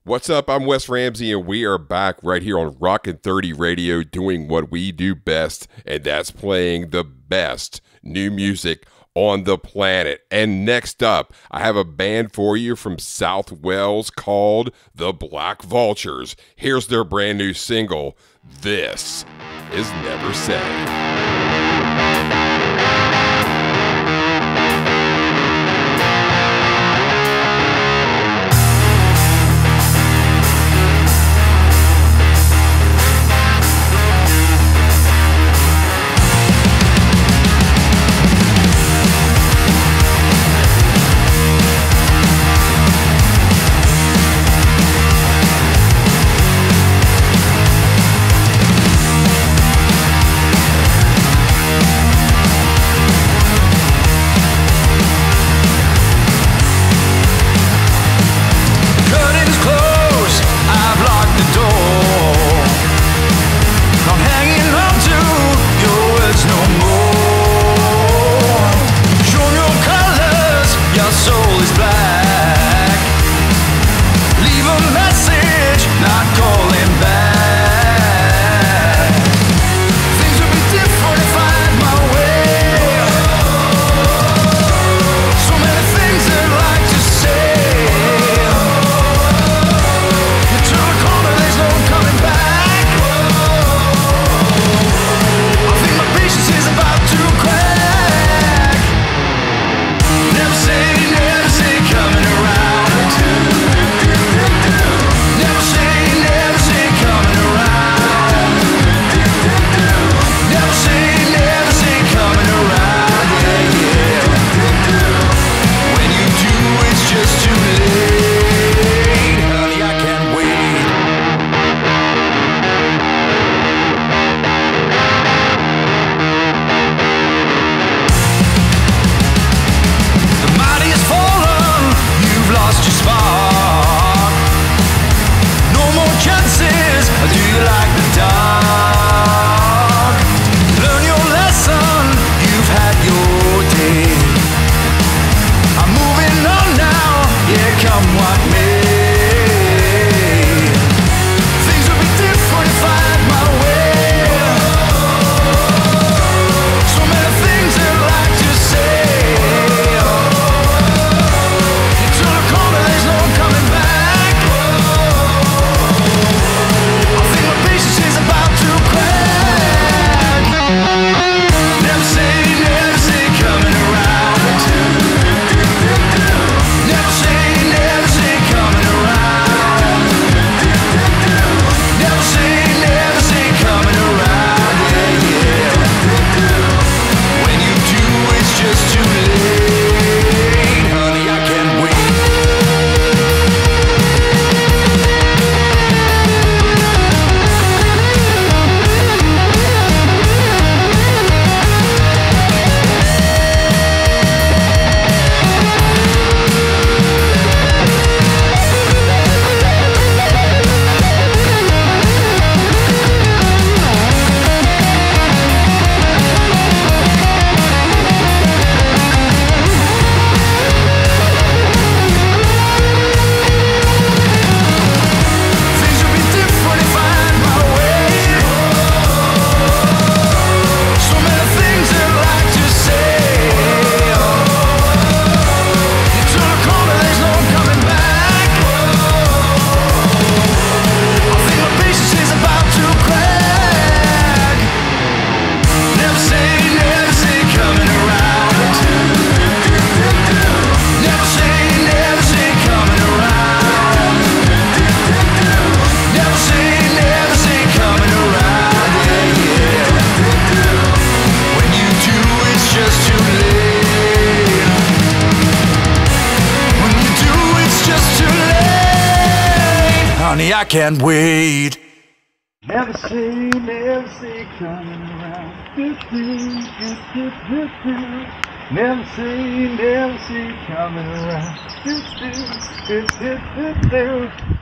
What's up? I'm Wes Ramsey, and we are back right here on Rockin' 30 Radio doing what we do best, and that's playing the best new music on the planet. And next up, I have a band for you from South Wales called the Black Vultures. Here's their brand new single, This Is Never Said. I can't wait. Never see coming around. Never see coming around.